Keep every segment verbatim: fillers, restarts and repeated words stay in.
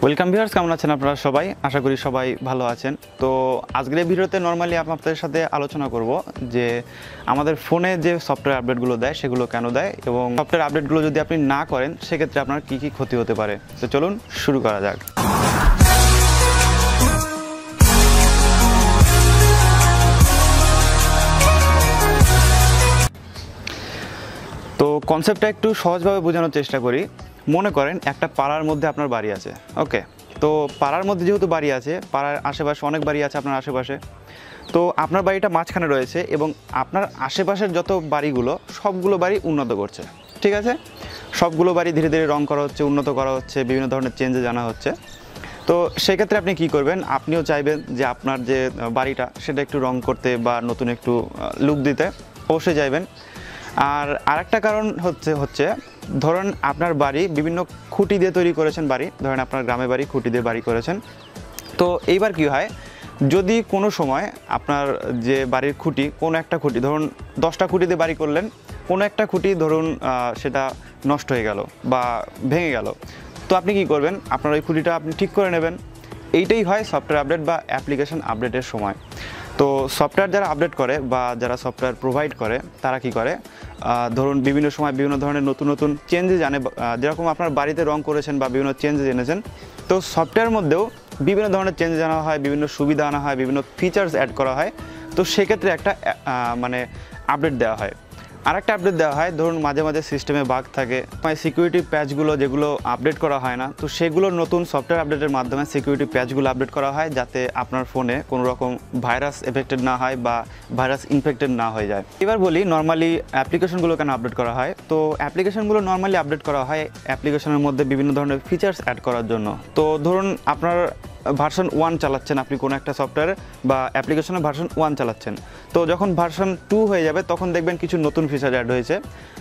Welcome viewers, কেমন আছেন আপনারা সবাই? আশা করি সবাই ভালো আছেন। তো আজকের এই ভিডিওতে নরমালি আপনাদের সাথে আলোচনা করব যে আমাদের ফোনে যে সফটওয়্যার আপডেটগুলো দেয় সেগুলো কেন দেয় এবং সফটওয়্যার আপডেটগুলো যদি আপনি না করেন সেক্ষেত্রে আপনার কী কী ক্ষতি হতে পারে। তো চলুন শুরু করা যাক। তো কনসেপ্টটা একটু সহজভাবে বোঝানোর চেষ্টা করি। মনে করেন একটা পাড়ার মধ্যে আপনার বাড়ি আছে, ওকে। তো পাড়ার মধ্যে যেহেতু বাড়ি আছে, পাড়ার আশেপাশে অনেক বাড়ি আছে আপনার আশেপাশে। তো আপনার বাড়িটা মাঝখানে রয়েছে এবং আপনার আশেপাশের যত বাড়িগুলো সবগুলো বাড়ি উন্নত করছে, ঠিক আছে। সবগুলো বাড়ি ধীরে ধীরে রং করা হচ্ছে, উন্নত করা হচ্ছে, বিভিন্ন ধরনের চেঞ্জে জানা হচ্ছে। তো সেক্ষেত্রে আপনি কি করবেন? আপনিও চাইবেন যে আপনার যে বাড়িটা সেটা একটু রং করতে বা নতুন একটু লুক দিতে, অবশ্যই চাইবেন। আর আরেকটা কারণ হচ্ছে হচ্ছে ধরুন আপনার বাড়ি বিভিন্ন খুঁটি দিয়ে তৈরি করেছেন, বাড়ি ধরেন আপনার গ্রামে বাড়ি খুঁটি দিয়ে বাড়ি করেছেন। তো এইবার কি হয়, যদি কোনো সময় আপনার যে বাড়ির খুঁটি, কোনো একটা খুঁটি ধরুন দশটা খুঁটি দিয়ে বাড়ি করলেন, কোনো একটা খুঁটি ধরুন সেটা নষ্ট হয়ে গেল বা ভেঙে গেল, তো আপনি কি করবেন? আপনার ওই খুঁটিটা আপনি ঠিক করে নেবেন। এইটাই হয় সফটওয়্যার আপডেট বা অ্যাপ্লিকেশন আপডেটের সময়। তো সফটওয়্যার যারা আপডেট করে বা যারা সফটওয়্যার প্রোভাইড করে তারা কি করে, ধরুন বিভিন্ন সময় বিভিন্ন ধরনের নতুন নতুন চেঞ্জেস আনে। যেরকম আপনার বাড়িতে রং করেছেন বা বিভিন্ন চেঞ্জেস এনেছেন, তো সফটওয়্যার মধ্যেও বিভিন্ন ধরনের চেঞ্জেস আনা হয়, বিভিন্ন সুবিধা আনা হয়, বিভিন্ন ফিচার্স অ্যাড করা হয়। তো সেক্ষেত্রে একটা মানে আপডেট দেওয়া হয়। আর একটা আপডেট দেওয়া হয়, ধরুন মাঝে মাঝে সিস্টেমে বাগ থাকে, সিকিউরিটি প্যাচগুলো যেগুলো আপডেট করা হয় না, তো সেগুলো নতুন সফটওয়্যার আপডেটের মাধ্যমে সিকিউরিটি প্যাচগুলো আপডেট করা হয় যাতে আপনার ফোনে কোনো রকম ভাইরাস এফেক্টেড না হয় বা ভাইরাস ইনফেক্টেড না হয়ে যায়। এবার বলি নর্মালি অ্যাপ্লিকেশনগুলো কেন আপডেট করা হয়। তো অ্যাপ্লিকেশনগুলো নর্মালি আপডেট করা হয় অ্যাপ্লিকেশনের মধ্যে বিভিন্ন ধরনের ফিচার্স অ্যাড করার জন্য। তো ধরুন আপনার ভার্সন ওয়ান চালাচ্ছেন আপনি কোনো একটা সফটওয়্যার বা অ্যাপ্লিকেশনের ভার্সন ওয়ান চালাচ্ছেন, তো যখন ভার্সন টু হয়ে যাবে তখন দেখবেন কিছু নতুন ফিচার অ্যাড হয়েছে।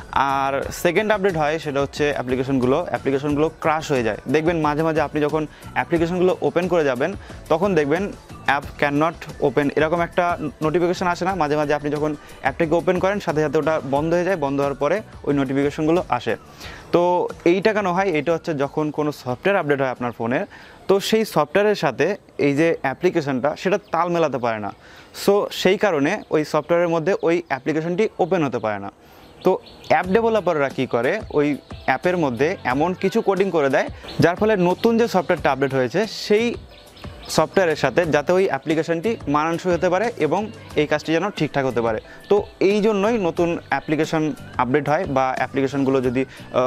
আর সেকেন্ড আপডেট হয় সেটা হচ্ছে অ্যাপ্লিকেশনগুলো অ্যাপ্লিকেশনগুলো ক্রাশ হয়ে যায়। দেখবেন মাঝে মাঝে আপনি যখন অ্যাপ্লিকেশনগুলো ওপেন করে যাবেন তখন দেখবেন অ্যাপ ক্যান নট ওপেন, এরকম একটা নোটিফিকেশান আসে না? মাঝে মাঝে আপনি যখন অ্যাপটাকে ওপেন করেন সাথে সাথে ওটা বন্ধ হয়ে যায়, বন্ধ হওয়ার পরে ওই নোটিফিকেশনগুলো আসে। তো এইটা কেন হয়? এটা হচ্ছে যখন কোনো সফটওয়্যার আপডেট হয় আপনার ফোনে, তো সেই সফটওয়্যারের সাথে এই যে অ্যাপ্লিকেশনটা সেটা তাল মেলাতে পারে না। সো সেই কারণে ওই সফটওয়্যারের মধ্যে ওই অ্যাপ্লিকেশনটি ওপেন হতে পারে না। তো অ্যাপ ডেভেলপাররা কী করে, ওই অ্যাপের মধ্যে এমন কিছু কোডিং করে দেয় যার ফলে নতুন যে সফটওয়্যারটা আপডেট হয়েছে সেই সফটওয়্যারের সাথে যাতে ওই অ্যাপ্লিকেশনটি মানানসই হতে পারে এবং এই কাজটি যেন ঠিকঠাক হতে পারে। তো এই জন্যই নতুন অ্যাপ্লিকেশন আপডেট হয় বা অ্যাপ্লিকেশনগুলো যদি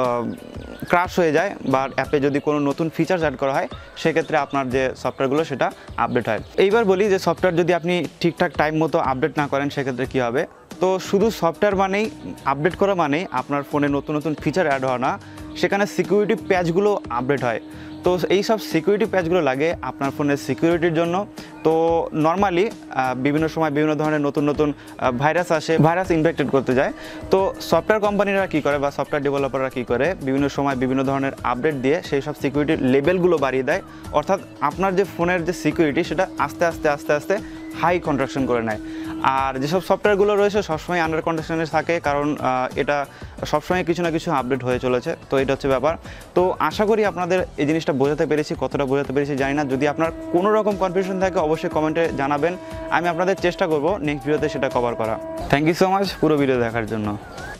ক্রাশ হয়ে যায় বা অ্যাপে যদি কোনো নতুন ফিচার্স অ্যাড করা হয় সেক্ষেত্রে আপনার যে সফটওয়্যারগুলো সেটা আপডেট হয়। এইবার বলি যে সফটওয়্যার যদি আপনি ঠিকঠাক টাইম মতো আপডেট না করেন সেক্ষেত্রে কী হবে। তো শুধু সফটওয়্যার মানেই আপডেট করা মানেই আপনার ফোনে নতুন নতুন ফিচার অ্যাড হওয়া না, সেখানে সিকিউরিটি প্যাচগুলো আপডেট হয়। তো এই সব সিকিউরিটি প্যাচগুলো লাগে আপনার ফোনের সিকিউরিটির জন্য। তো নর্মালি বিভিন্ন সময় বিভিন্ন ধরনের নতুন নতুন ভাইরাস আসে, ভাইরাস ইনফেক্টেড করতে যায়। তো সফটওয়্যার কোম্পানিরা কী করে বা সফটওয়্যার ডেভেলপাররা কী করে, বিভিন্ন সময় বিভিন্ন ধরনের আপডেট দিয়ে সেই সব সিকিউরিটির লেভেলগুলো বাড়িয়ে দেয়। অর্থাৎ আপনার যে ফোনের যে সিকিউরিটি সেটা আস্তে আস্তে আস্তে আস্তে হাই কন্ট্রাকশন করে নেয়। আর যেসব সফটওয়্যারগুলো রয়েছে সবসময় আন্ডার কন্ডিশনে থাকে, কারণ এটা সবসময় কিছু না কিছু আপডেট হয়ে চলেছে। তো এটা হচ্ছে ব্যাপার। তো আশা করি আপনাদের এই জিনিসটা বোঝাতে পেরেছি, কতটা বোঝাতে পেরেছি জানি না। যদি আপনার কোনো রকম কনফিউশন থাকে অবশ্যই কমেন্টে জানাবেন, আমি আপনাদের চেষ্টা করব নেক্সট ভিডিওতে সেটা কভার করা। থ্যাংক ইউ সো মাচ পুরো ভিডিও দেখার জন্য।